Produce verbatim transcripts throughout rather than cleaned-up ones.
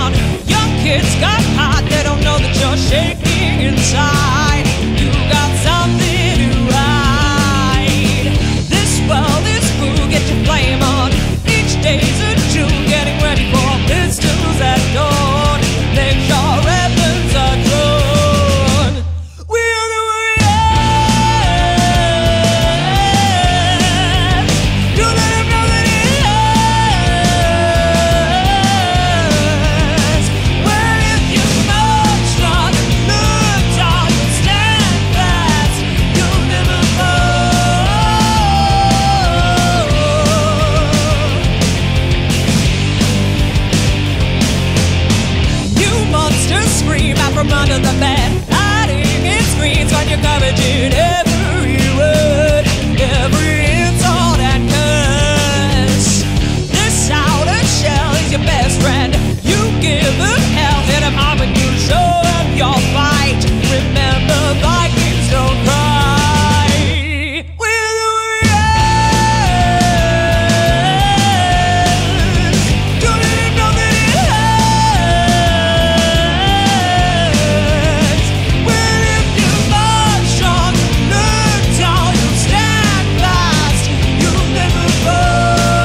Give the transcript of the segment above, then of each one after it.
on. Young kids got hot, they don't know that you're shaking inside. You got something to hide. This world is cool, get your flame on. Each day's a June, getting ready for pistols at dawn. Make sure weapons are drawn. We're the warriors. You let them know that it hurts. Well, if you march on, look tall, you stand fast, you'll never fall. You monsters scream out from under the bed, hiding in screens, find your courage in every word, every insult and curse. This outer shell is your best friend. You give them hell, hit them hard when you show them your fight. Remember, Vikings don't cry. We're the warriors. Don't let them know that it hurts. Well, if you march strong, look tall, you'll stand fast, you'll never fall.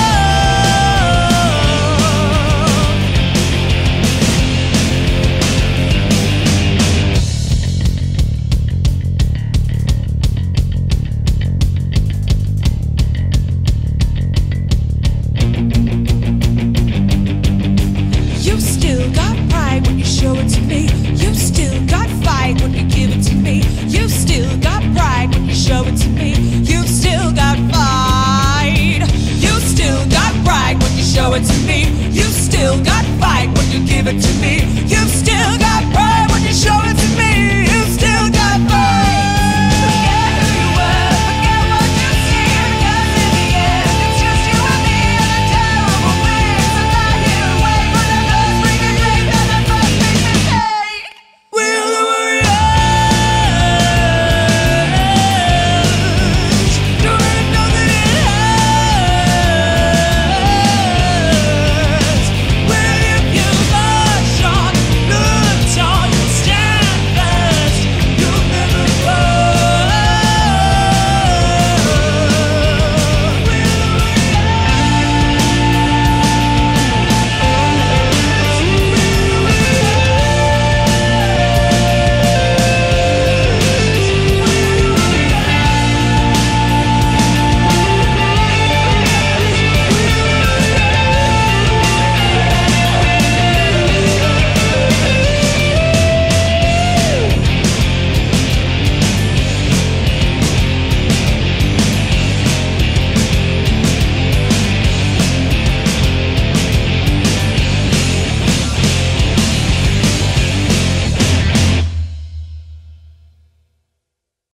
You still got pride when you show it to me. You still got fight when you give it to me. You still got pride when you show it to me. You still got fight. You still got pride when you show it to me. You still got fight when you give it to me. You still